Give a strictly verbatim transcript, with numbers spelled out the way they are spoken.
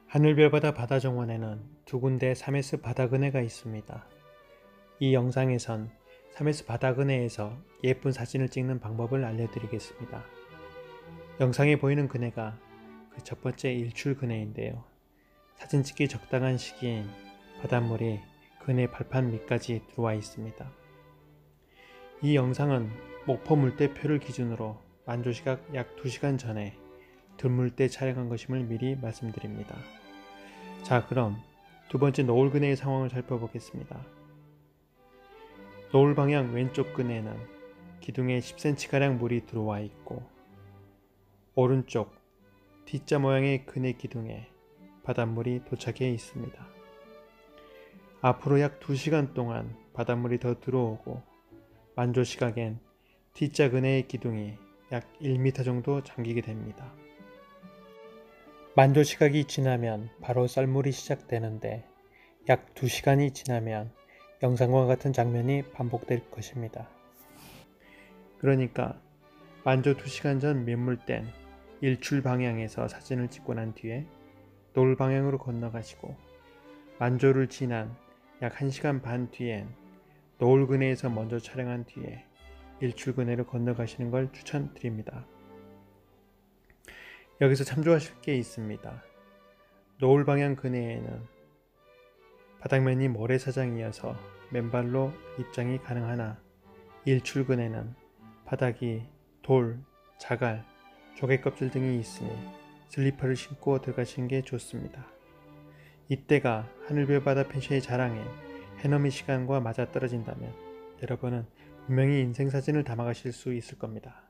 하늘별바다 바다정원에는 두 군데 삼에스 바다그네가 있습니다. 이 영상에선 삼에스 바다그네에서 예쁜 사진을 찍는 방법을 알려드리겠습니다. 영상에 보이는 그네가 그 첫 번째 일출 그네인데요. 사진 찍기 적당한 시기인 바닷물이 그네 발판 밑까지 들어와 있습니다. 이 영상은 목포 물대표를 기준으로 만조시각 약 두 시간 전에 들물때 촬영한 것임을 미리 말씀드립니다. 자, 그럼 두 번째 노을 그네의 상황을 살펴보겠습니다. 노을 방향 왼쪽 그네는 기둥에 십 센티미터가량 물이 들어와 있고, 오른쪽 T자 모양의 그네 기둥에 바닷물이 도착해 있습니다. 앞으로 약 두 시간 동안 바닷물이 더 들어오고, 만조시각엔 T자 그네의 기둥이 약 일 미터 정도 잠기게 됩니다. 만조시각이 지나면 바로 썰물이 시작되는데 약 두 시간이 지나면 영상과 같은 장면이 반복될 것입니다. 그러니까 만조 두 시간 전 민물땐 일출 방향에서 사진을 찍고 난 뒤에 노을 방향으로 건너가시고, 만조를 지난 약 한 시간 반 뒤엔 노을 그네에서 먼저 촬영한 뒤에 일출 그네로 건너가시는 걸 추천드립니다. 여기서 참조하실 게 있습니다. 노을 방향 그네에는 바닥면이 모래사장이어서 맨발로 입장이 가능하나, 일출 그네는 바닥이 돌, 자갈, 조개껍질 등이 있으니 슬리퍼를 신고 들어가시는 게 좋습니다. 이때가 하늘별바다 펜션의 자랑인 해넘이 시간과 맞아떨어진다면 여러분은 분명히 인생사진을 담아가실 수 있을 겁니다.